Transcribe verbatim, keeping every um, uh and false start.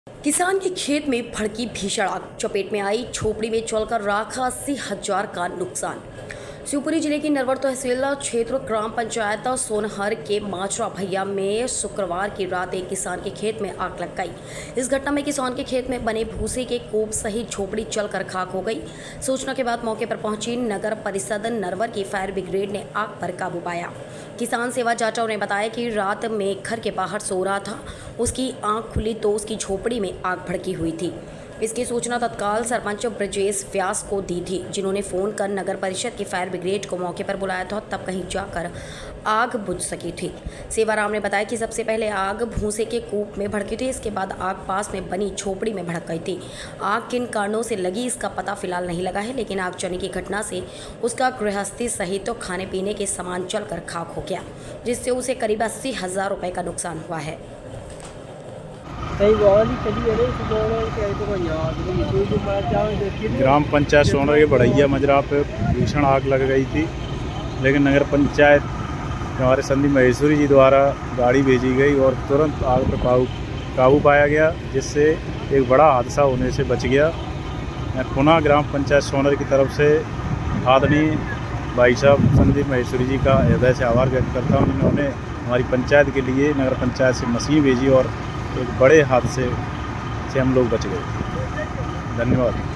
किसान के खेत में भड़की भीषण आग, चपेट में आई झोपड़ी में जलकर राख, अस्सी हजार का नुकसान। शिवपुरी जिले की नरवर तहसील क्षेत्र ग्राम पंचायत सोनहर के माजरा भैया में शुक्रवार की रात एक किसान के खेत में आग लग गई। इस घटना में किसान के खेत में बने भूसे के कूप सहित झोपड़ी जलकर खाक हो गई। सूचना के बाद मौके पर पहुंची नगर परिषद नरवर की फायर ब्रिगेड ने आग पर काबू पाया। किसान सेवा जाचव ने बताया कि रात में घर के बाहर सो रहा था, उसकी आंख खुली तो उसकी झोपड़ी में आग भड़की हुई थी। इसकी सूचना तत्काल सरपंच ब्रजेश व्यास को दी थी, जिन्होंने फोन कर नगर परिषद की फायर ब्रिगेड को मौके पर बुलाया था, तब कहीं जाकर आग बुझ सकी थी। सेवाराम ने बताया कि सबसे पहले आग भूसे के कूप में भड़की थी, इसके बाद आग पास में बनी झोपड़ी में भड़क गई थी। आग किन कारणों से लगी इसका पता फिलहाल नहीं लगा है, लेकिन आगजनी की घटना से उसका गृहस्थी सहित तो खाने पीने के सामान जलकर खाक हो गया, जिससे उसे करीब अस्सी हजार रुपये का नुकसान हुआ है। ग्राम पंचायत सोनहर के बढ़ैया मजरा पे भीषण आग लग गई थी, लेकिन नगर पंचायत हमारे संदीप महेश्वरी जी द्वारा गाड़ी भेजी गई और तुरंत आग पर काबू काबू पाया गया, जिससे एक बड़ा हादसा होने से बच गया। मैं पुनः ग्राम पंचायत सोनहर की तरफ से आदरणीय भाई साहब संदीप महेश्वरी जी का हृदय से आभार व्यक्त करता हूँ। उन्होंने हमारी पंचायत के लिए नगर पंचायत से मशीन भेजी और एक बड़े हादसे से हम लोग बच गए। धन्यवाद।